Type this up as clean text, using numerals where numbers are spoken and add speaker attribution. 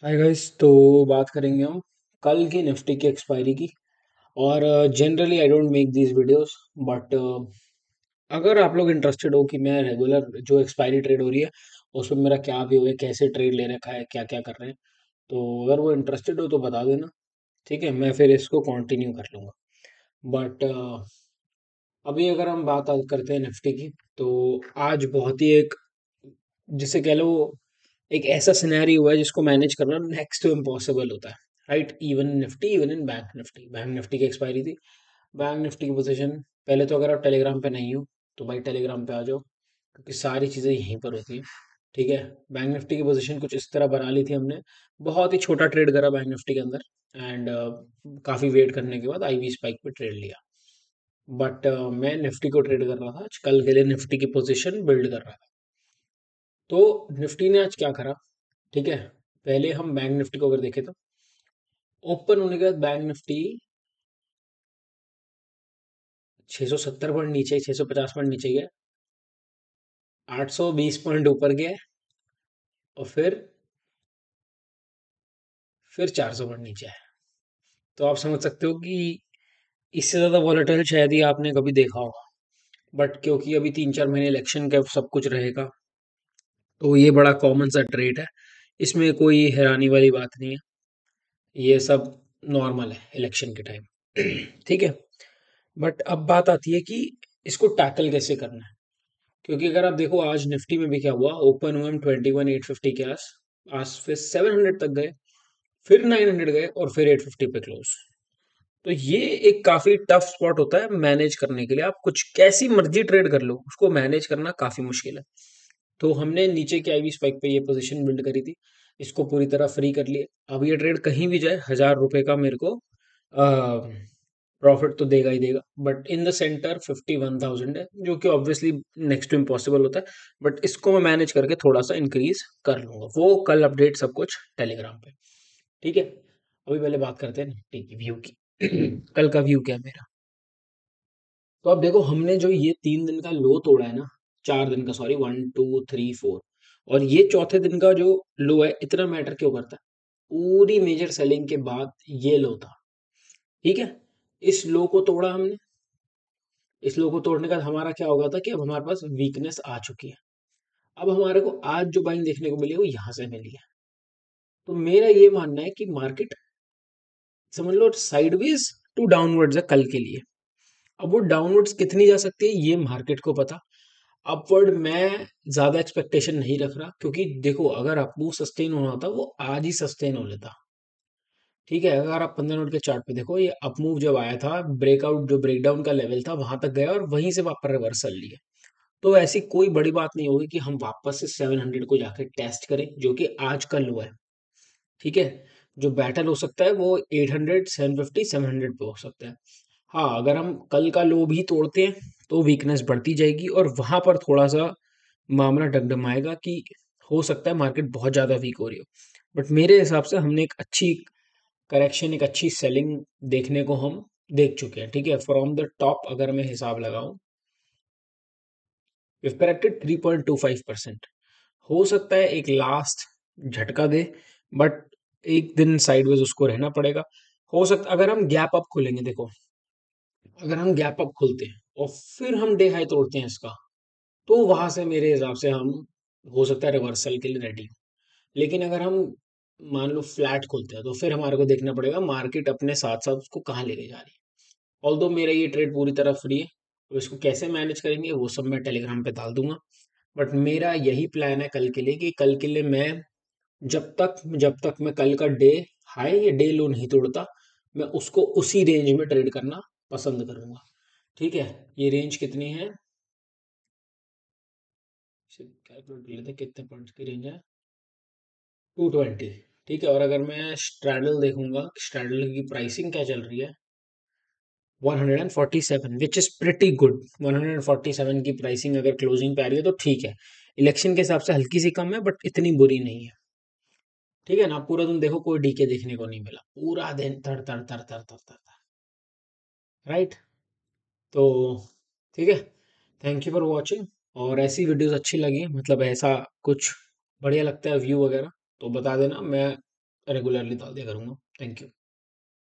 Speaker 1: Hi guys. तो बात करेंगे हम कल की निफ्टी की एक्सपायरी की। और generally I don't make these videos, but अगर आप लोग इंटरेस्टेड हो कि मैं रेगुलर जो एक्सपायरी ट्रेड हो रही है उसमें मेरा क्या व्यू है, कैसे ट्रेड ले रखा है, क्या क्या कर रहे हैं, तो अगर वो इंटरेस्टेड हो तो बता देना। ठीक है, मैं फिर इसको कंटिन्यू कर लूँगा। बट अभी अगर हम बात करते हैं निफ्टी की, तो आज बहुत ही एक, जिसे कह लो, एक ऐसा सिनेरियो हुआ है जिसको मैनेज करना नेक्स्ट टू इम्पॉसिबल होता है। Right, even Nifty, even in bank Nifty की एक्सपायरी थी। बैंक निफ्टी की पोजीशन, पहले तो अगर आप टेलीग्राम पे नहीं हो तो भाई टेलीग्राम पे आ जाओ, क्योंकि सारी चीज़ें यहीं पर होती हैं। ठीक है, बैंक निफ्टी की पोजीशन कुछ इस तरह बना ली थी हमने। बहुत ही छोटा ट्रेड करा बैंक निफ्टी के अंदर, एंड काफ़ी वेट करने के बाद आईवी स्पाइक पे ट्रेड लिया। बट मैं निफ्टी को ट्रेड कर रहा था आज, कल के लिए निफ्टी की पोजीशन बिल्ड कर रहा था। तो निफ्टी ने आज क्या करा? ठीक है, पहले हम बैंक निफ्टी को अगर देखें तो ओपन होने के बाद बैंक निफ्टी 670 पॉइंट नीचे, 650 पॉइंट नीचे गया, 820 पॉइंट ऊपर गया, और फिर 400 पॉइंट नीचे है। तो आप समझ सकते हो कि इससे ज़्यादा वॉलेटाइल शायद ही आपने कभी देखा होगा। बट क्योंकि अभी 3-4 महीने इलेक्शन का सब कुछ रहेगा, तो ये बड़ा कॉमन सा ट्रेड है। इसमें कोई हैरानी वाली बात नहीं है, ये सब नॉर्मल है इलेक्शन के टाइम। ठीक है, बट अब बात आती है कि इसको टैकल कैसे करना है। क्योंकि अगर आप देखो आज निफ्टी में भी क्या हुआ, ओपन हुए हम 21,850 के आस फिर 700 तक गए, फिर 900 गए, और फिर 850 पे क्लोज। तो ये एक काफी टफ स्पॉट होता है मैनेज करने के लिए। आप कुछ कैसी मर्जी ट्रेड कर लो, उसको मैनेज करना काफी मुश्किल है। तो हमने नीचे की आईवी स्पाइक पे ये पोजीशन बिल्ड करी थी, इसको पूरी तरह फ्री कर लिया। अब ये ट्रेड कहीं भी जाए, 1,000 रुपए का मेरे को प्रॉफिट तो देगा ही देगा। बट इन द सेंटर 51,000 है, जो कि ऑब्वियसली नेक्स्ट टू इम्पॉसिबल होता है। बट इसको मैं मैनेज करके थोड़ा सा इंक्रीज कर लूंगा, वो कल अपडेट सब कुछ टेलीग्राम पे। ठीक है, अभी पहले बात करते हैं निफ्टी की व्यू की। कल का व्यू क्या है मेरा? तो अब देखो, हमने जो ये 3 दिन का लो तोड़ा है ना, 4 दिन का, सॉरी, 1 2 3 4, और ये चौथे दिन का जो लो है, इतना मैटर क्यों करता है? पूरी मेजर सेलिंग के बाद ये लो था। ठीक है, इस लो को तोड़ा हमने। इस लो को तोड़ने का हमारा क्या होगा था कि अब हमारे पास वीकनेस आ चुकी है। अब हमारे को आज जो बाइंग देखने को मिली है वो यहां से मिली है। तो मेरा ये मानना है कि मार्केट, समझ लो, साइडवेज टू डाउनवर्ड्स है कल के लिए। अब वो डाउनवर्ड्स कितनी जा सकती है ये मार्केट को पता। अपवर्ड मैं ज्यादा एक्सपेक्टेशन नहीं रख रहा, क्योंकि देखो, अगर अपमूव सस्टेन होना होता वो आज ही सस्टेन हो लेता। ठीक है, अगर आप 15 मिनट के चार्ट पे देखो, ये अपमूव जब आया था, ब्रेकआउट जो ब्रेकडाउन का लेवल था वहां तक गया, और वहीं से वापस रिवर्सल लिया। तो ऐसी कोई बड़ी बात नहीं होगी कि हम वापस से 700 को जाके टेस्ट करें, जो कि आज का लो है। ठीक है, जो बैटल हो सकता है वो 800, 750, 700 पे हो सकता है। हाँ, अगर हम कल का लो भी तोड़ते हैं तो वीकनेस बढ़ती जाएगी, और वहां पर थोड़ा सा मामला डगडमाएगा कि हो सकता है मार्केट बहुत ज्यादा वीक हो रही हो। बट मेरे हिसाब से हमने एक अच्छी करेक्शन, एक अच्छी सेलिंग देखने को हम देख चुके हैं। ठीक है, फ्रॉम द टॉप अगर मैं हिसाब लगाऊं, we've corrected 3.25%। हो सकता है एक लास्ट झटका दे, बट एक दिन साइडवेज उसको रहना पड़ेगा। हो सकता, अगर हम गैप अप खोलेंगे, देखो, अगर हम गैप अप खोलते हैं और फिर हम डे हाई तोड़ते हैं इसका, तो वहां से मेरे हिसाब से हम, हो सकता है, रिवर्सल के लिए रेडी। लेकिन अगर हम मान लो फ्लैट खोलते हैं, तो फिर हमारे को देखना पड़ेगा मार्केट अपने साथ साथ उसको कहाँ लेके जा रही है। ऑल्दो मेरा ये ट्रेड पूरी तरह फ्री है, तो इसको कैसे मैनेज करेंगे वो सब मैं टेलीग्राम पे डाल दूंगा। बट मेरा यही प्लान है कल के लिए, कि कल के लिए मैं, जब तक मैं कल का डे हाई या डे लो नहीं तोड़ता, मैं उसको उसी रेंज में ट्रेड करना पसंद करूंगा। ठीक है, ये रेंज कितनी है, कैलकुलेट कर लेते हैं कितने पॉइंट्स की रेंज है। 220। ठीक है, और अगर मैं स्ट्रैडल देखूंगा, स्ट्रैडल की प्राइसिंग क्या चल रही है, 147, विच इज प्रिटी गुड। 147 की प्राइसिंग अगर क्लोजिंग पे आ रही है तो ठीक है। इलेक्शन के हिसाब से हल्की सी कम है, बट इतनी बुरी नहीं है। ठीक है ना, पूरा दिन देखो कोई डीके देखने को नहीं मिला, पूरा दिन तर तर तर तर तर तर तर। राइट। तो ठीक है, थैंक यू फॉर वॉचिंग। और ऐसी वीडियोस अच्छी लगी, मतलब ऐसा कुछ बढ़िया लगता है व्यू वगैरह, तो बता देना। मैं रेगुलरली डाल दिया करूँगा। Thank you.